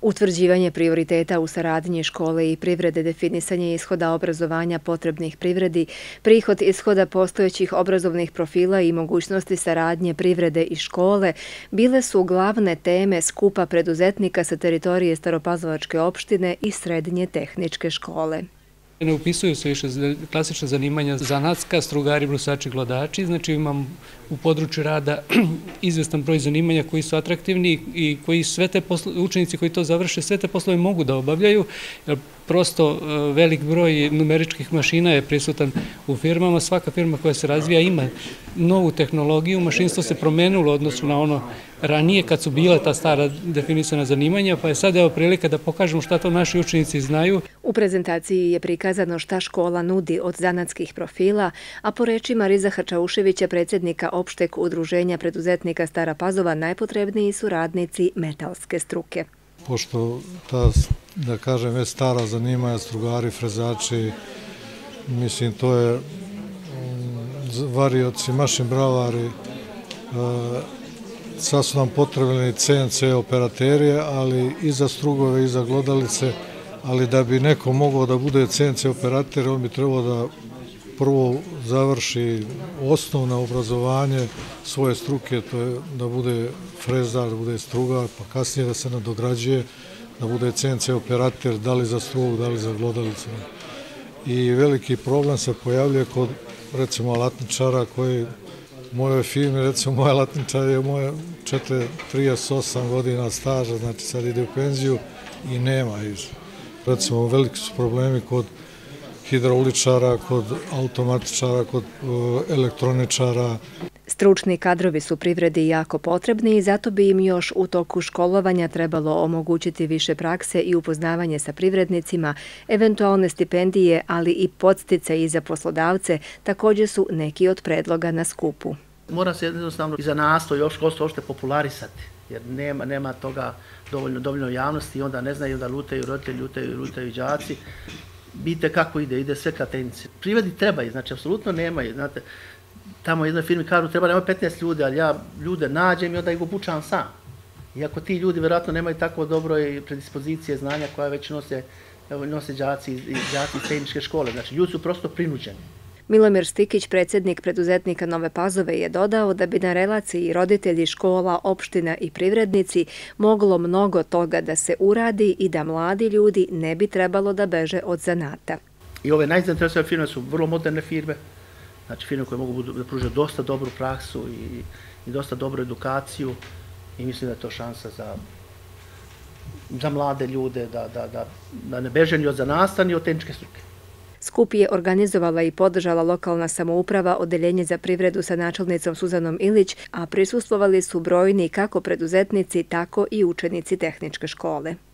Utvrđivanje prioriteta u saradnji škole i privrede, definisanje ishoda obrazovanja potrebnih privredi, prihod ishoda postojećih obrazovnih profila i mogućnosti saradnje privrede i škole bile su glavne teme skupa preduzetnika sa teritorije Staropazovačke opštine i Srednje tehničke škole. Ne upisuju se više klasična zanimanja zanatska, strugari, brusači, glodači. Znači imam u području rada izvestan broj zanimanja koji su atraktivni i koji sve te učenici koji to završe, sve te poslove mogu da obavljaju. Prosto velik broj numeričkih mašina je prisutan u firmama. Svaka firma koja se razvija ima novu tehnologiju. Mašinstvo se promenilo u odnosu na ono ranije kad su bile ta stara definisana zanimanja, pa je sad evo prilika da pokažemo šta to naši učenici znaju. U prezentaciji je prikazano šta škola nudi od zanatskih profila, a po rečima Riza Hačauševića, predsjednika Opšteg udruženja preduzetnika Stara Pazova, najpotrebniji su radnici metalske struke. Pošto ta, da kažem, već stara zanimanja, strugari, frezači, mislim, to je varioci, mašin bravari, sad su nam potrebni CNC operateri, ali i za strugove i za glodalice, ali da bi neko mogao da bude CNC operater, on bi trebao da prvo završi osnovno obrazovanje svoje struke, to je da bude frezar, da bude strugar, pa kasnije da se nadograđuje, da bude CNC operater, da li za strug, da li za glodalice. I veliki problem se pojavljuje kod, recimo, alatničara koji u mojoj firmi, recimo, moj alatničar je 38 godina staža, znači sad ide u penziju i nema. Recimo, veliki su problemi kod hidrauličara, kod automatičara, kod elektroničara. Stručni kadrovi su privredi jako potrebni i zato bi im još u toku školovanja trebalo omogućiti više prakse i upoznavanje sa privrednicima, eventualne stipendije, ali i podsticaji za poslodavce također su neki od predloga na skupu. Mora se jednostavno i za nasto još školstvo uopšte popularisati, jer nema toga dovoljno javnosti i onda ne znaju da lutaju roditelji, lutaju đaci. Vidite kako ide sve ka tendencije. Privredi trebaju, znači apsolutno nemaju. Znate, tamo u jednoj firmi kažu treba nema 15 ljudi, ali ja ljude nađem i onda ih obučavam sam. Iako ti ljudi vjerojatno nemaju tako dobro predispozicije, znanja koja već nose đaci iz tehničke škole. Znači ljudi su prosto prinuđeni. Milomir Stikić, predsjednik preduzetnika Nove Pazove, je dodao da bi na relaciji roditelji, škola, opština i privrednici moglo mnogo toga da se uradi i da mladi ljudi ne bi trebalo da beže od zanata. I ove najzainteresovane firme su vrlo moderne firme, znači firme koje mogu da pruže dosta dobru praksu i dosta dobru edukaciju i mislim da je to šansa za mlade ljude da ne beže ni od zanata ni od tehničke struke. Skup je organizovala i podržala lokalna samouprava, odeljenje za privredu sa načelnicom Suzanom Ilić, a prisustvovali su brojni kako preduzetnici, tako i učenici tehničke škole.